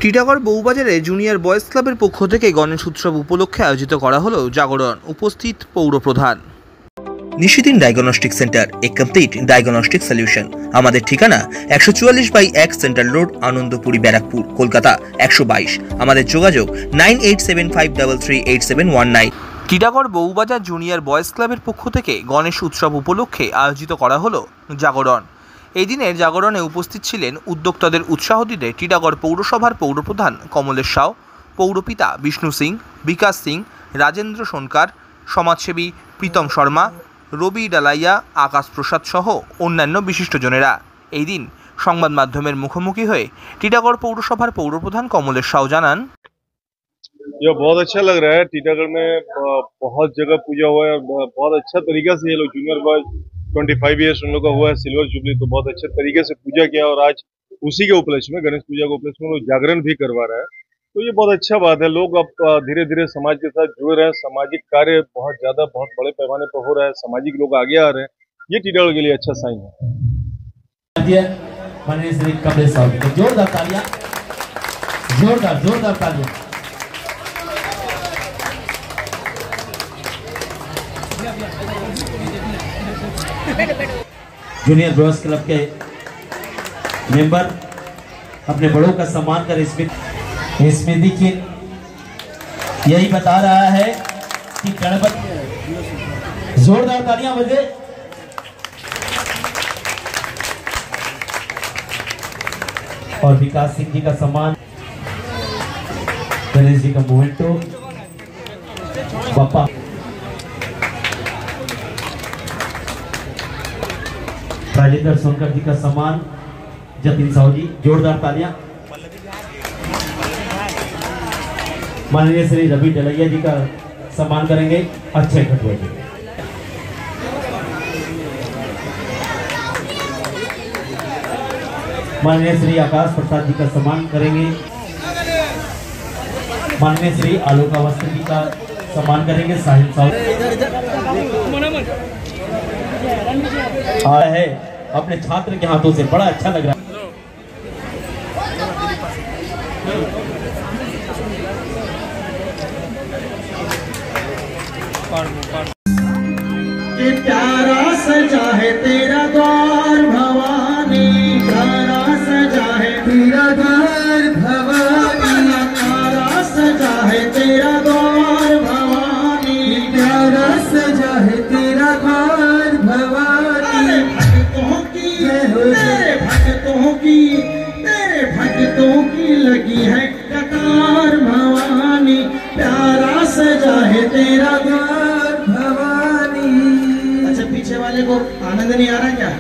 Titagarh বউবাজারে junior boys ক্লাবের পক্ষ থেকে গণেশ উৎসব উপলক্ষে আয়োজিত করা হলো জাগরণ। উপস্থিত পৌরপ্রধান। Nishidin diagnostic centre, a complete diagnostic solution. আমাদের ঠিকানা 144/1 সেন্ট্রাল রোড, আনন্দপুরি, ব্যারাকপুর, কলকাতা 122। আমাদের যোগাযোগ 9875338719। টিটাগড় বউবাজার জুনিয়র বয়েজ ক্লাবের পক্ষ থেকে গণেশ উৎসব উপলক্ষে আয়োজিত করা হলো জাগরণ। এই দিনের জাগরণে উপস্থিত ছিলেন উদ্যোক্তাদের উৎসাহ দিতে টিটাগড় পৌরসভার পৌরপ্রধান কমলেশ সাউ, পৌরপিতা বিষ্ণু সিং, বিকাশ সিং, রাজেন্দ্র সোনকার, সমাজসেবী প্রীতম শর্মা, রবি ডালাইয়া, আকাশ প্রসাদ সহ অন্যান্য বিশিষ্টজনেরা। এই দিন সংবাদ মাধ্যমের মুখোমুখি হয়ে টিটাগড় पौरसभार पौरप्रधान कमलेश साहू জানান, ये बहुत अच्छा लग रहा है। टीटागढ़ में बहुत जगह पूजा हुआ है और बहुत अच्छा तरीका से ये लोग जूनियर बॉयज 25 ईयर्स उन लोग का हुआ है सिल्वर जुबली, तो बहुत अच्छे तरीके से पूजा किया और आज उसी के उपलक्ष्य में, गणेश पूजा के उपलक्ष्य में लोग जागरण भी करवा रहा है। तो ये बहुत अच्छा बात है। लोग अब धीरे धीरे समाज के साथ जुड़ रहे हैं। सामाजिक कार्य बहुत ज्यादा, बहुत बड़े पैमाने पर हो रहा है। सामाजिक लोग आगे आ रहे हैं। ये टीटागढ़ के लिए अच्छा साइन है। जोरदार तालियां, जोरदार तालियां। जूनियर बॉयज क्लब के मेंबर अपने बड़ों का सम्मान कर इसमें देखिए यही बता रहा है कि गणपति। जोरदार तालियां बजे। और विकास सिंह जी का सम्मान, गणेश जी का मोमेंटो, पापा राजेंद्र सोनकर जी का सम्मान, जतिन साहू जी। जोरदार तालियां। माननीय श्री रवि डलैया जी का सम्मान करेंगे, अच्छे खटुआ जी। माननीय श्री आकाश प्रसाद जी का सम्मान करेंगे। माननीय श्री आलोका वस्त्र जी का सम्मान करेंगे। साहिल साहू आया है अपने छात्र के हाथों से, बड़ा अच्छा लग रहा है। प्यारा सजा है तेरा द्वार भवानी, प्यारा सजा है तेरा द्वार भवानी, प्यारा सजा है तेरा द्वार भवानी, प्यारा सजा है तेरा द्वार भवानी। तेरे भक्तों की लगी है कतार भवानी, प्यारा सजा है तेरा द्वार भवानी। अच्छा, पीछे वाले को आनंद नहीं आ रहा क्या?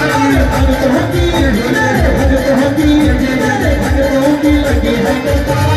भक्तों की लगी है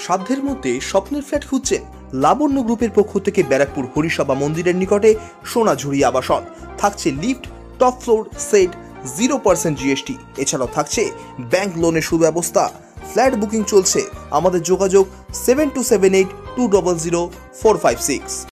সাধ্যের মধ্যে স্বপ্নের ফ্ল্যাট খুঁজছেন? লাবণ্য গ্রুপের পক্ষ থেকে ব্যারাকপুর হরিসভা মন্দিরের নিকটে সোনাঝুরি আবাসন। থাকছে lift, top floor, set, 0% GST। এছাড়াও থাকছে ব্যাংক লোনের সুব্যবস্থা। ফ্ল্যাট বুকিং চলছে। আমাদের যোগাযোগ 7278200456।